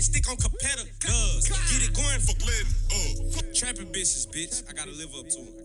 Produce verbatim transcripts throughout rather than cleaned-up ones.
that stick on competitors. Get it going, fuck letting up. Trapping bitches, bitch. I gotta live up to it.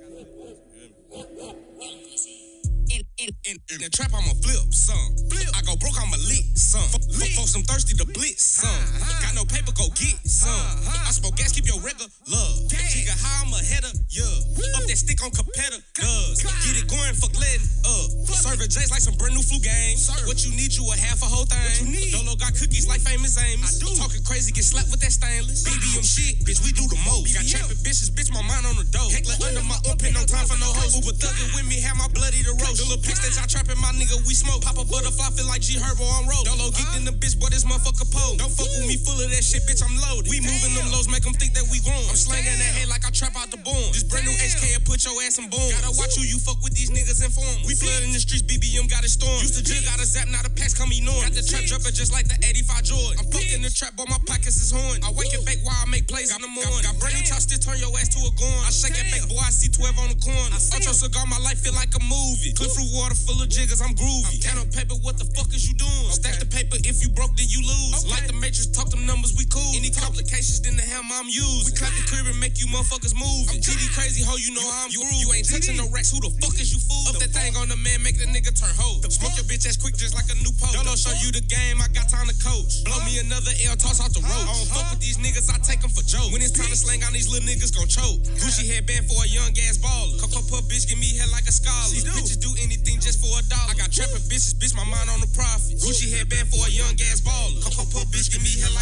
In, in, in, in the trap, I'ma flip some. Flip. I go broke, I'ma lick some. Lick. Folks, I'm thirsty to blitz some. Uh-huh. Got no paper, go get some. Uh-huh. I smoke gas, keep your regular love. She got high, I'm ahead of yeah. Woo. Up that stick on competitors. Get it going, fuck letting up. Serving J's like some brand new flu games. Serve. What you need, you a half a whole thing. What you need? Dolo got cookies like famous Amos. I do. Talking crazy, get slapped with that stainless. B B M shit, bitch, we do the most. Got trapping bitches, bitch, my mind on the dough. Heckler under my armpit, no time for no hoes. Uber thugging with me, have my bloody to roast. The little packs that y'all trapping, my nigga, we smoke. Pop a butterfly, feel like G Herbo on road. Dolo geeked in the bitch, boy, this motherfucker pole. Don't fuck with me, full of that shit, bitch, I'm loaded. We moving them lows, make them think that we grown. I'm slanging that head like I trap out the boom. This brand new H K, put your ass in boom. Gotta watch who you fuck with, these niggas inform. We flood in the streets, B B M got it storm. Used to jig, got a zap, now the packs come enormous. Got the trap jumping just like the eighty-five Jordan. I'm fucking the trap, but my pockets is horn. I wake and bake while I make plays in the morning. Got brand new top still turn your ass to a gun. I shake and bake, boy, I see twelve on the corner. Ultra cigar, my life feel like a movie. Clip fruit water full of jiggers, I'm groovy. Count on paper, what the fuck is you doing? Stack the paper, if you broke, then you lose. Like the Matrix, talk them numbers, we cool. Any complications, then the hammer I'm using. We clap the crib and make you motherfuckers move. I'm G D crazy, ho, you know how I'm groovy. You ain't touching no racks, who the fuck is you fool? Up that thing on the man, make the nigga turn hoe. Smoke your bitch ass quick just like a new pole. Dolo show you the game, I got time to coach. Blow me another L, toss off the road. I don't fuck with these niggas, I take them for joke. When it's time to slang on these little niggas gon' choke. Gucci headband for a young ass baller. Coco pup bitch, give me head like a scholar. Bitches do anything just for a dollar. I got trapping bitches, bitch, my mind on the profit. Gucci headband for a young ass baller. Coco pup bitch, give me head like